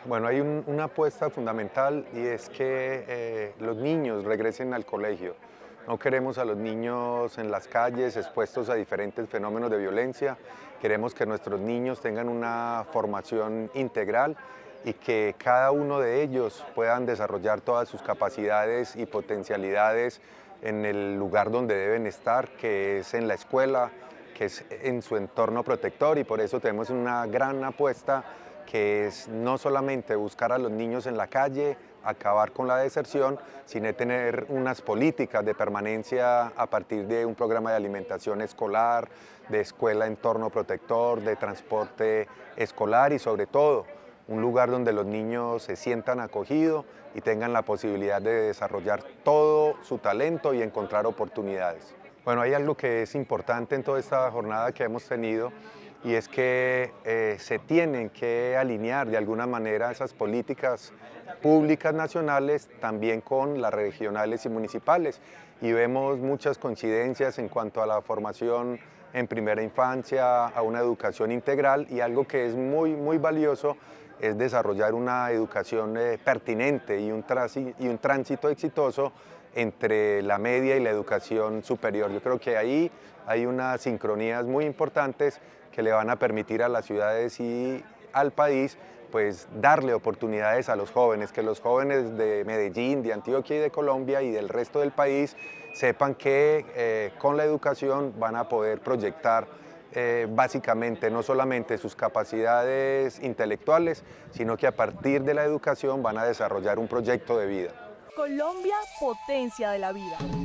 Bueno, hay una apuesta fundamental y es que los niños regresen al colegio. No queremos a los niños en las calles expuestos a diferentes fenómenos de violencia. Queremos que nuestros niños tengan una formación integral y que cada uno de ellos puedan desarrollar todas sus capacidades y potencialidades en el lugar donde deben estar, que es en la escuela, que es en su entorno protector, y por eso tenemos una gran apuesta que es no solamente buscar a los niños en la calle, acabar con la deserción, sino tener unas políticas de permanencia a partir de un programa de alimentación escolar, de escuela entorno protector, de transporte escolar y sobre todo un lugar donde los niños se sientan acogidos y tengan la posibilidad de desarrollar todo su talento y encontrar oportunidades. Bueno, hay algo que es importante en toda esta jornada que hemos tenido y es que se tienen que alinear de alguna manera esas políticas públicas nacionales también con las regionales y municipales, y vemos muchas coincidencias en cuanto a la formación en primera infancia, a una educación integral, y algo que es muy valioso es desarrollar una educación pertinente y un tránsito exitoso entre la media y la educación superior. Yo creo que ahí hay unas sincronías muy importantes que le van a permitir a las ciudades y al país pues darle oportunidades a los jóvenes, que los jóvenes de Medellín, de Antioquia y de Colombia y del resto del país sepan que con la educación van a poder proyectar básicamente no solamente sus capacidades intelectuales, sino que a partir de la educación van a desarrollar un proyecto de vida. Colombia, potencia de la vida.